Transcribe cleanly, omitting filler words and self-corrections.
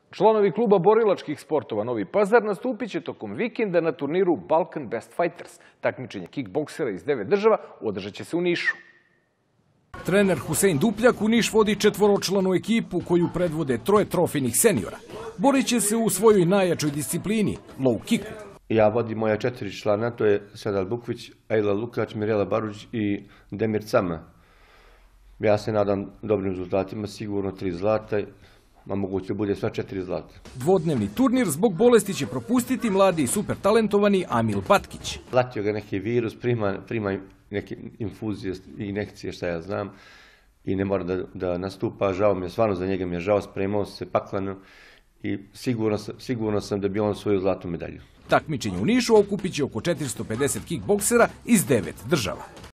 Članovi kluba borilačkih sportova Novi Pazar nastupit će tokom vikenda na turniru Balkan Best Fighters. Takmičenje kickboksera iz 9 država održat će se u Nišu. Trener Husein Dupljak u Niš vodi četvoročlanu ekipu koju predvode troje trofejnih seniora. Borit će se u svojoj najjačoj disciplini, low kicku. Ja vodim moja 4 člana, to je Sedal Bukvić, Ajla Lukač, Mirela Baruđ i Demir Cama. Ja se nadam dobrim rezultatima, sigurno 3 zlata, a moguće bude sva 4 zlata. Dvodnevni turnir zbog bolesti će propustiti mladi i super talentovani Amil Patkić. Platio ga neki virus, prima neke infuzije i injekcije, šta ja znam, i ne mora da nastupa. Žao mi je, stvarno za njega mi je žao, spremao se paklano i sigurno sam da bi on svoju zlatnu medalju. Takmičenje u Nišu okupit će oko 450 kickboksera iz 9 država.